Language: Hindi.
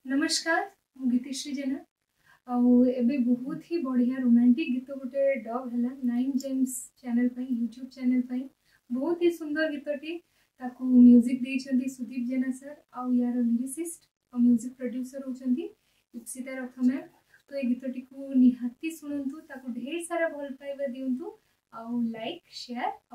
नमस्कार मु गीतिश्री जेना एबे बहुत ही बढ़िया रोमांटिक गीत गोटे डब है 9 जेम्स चैनल यूट्यूब चैनल बहुत ही सुंदर गीतटी ताकू म्यूजिक देइछंती सुदीप जेना सर आउ यार लिरिसिस्ट और म्यूजिक प्रोड्यूसर होचंती इप्सिता रथ मैम। तो ये गीतटी को निहाती सुनंतु ताकू ढेर सारा भल पाइबा दियंतु आउ लाइक शेयर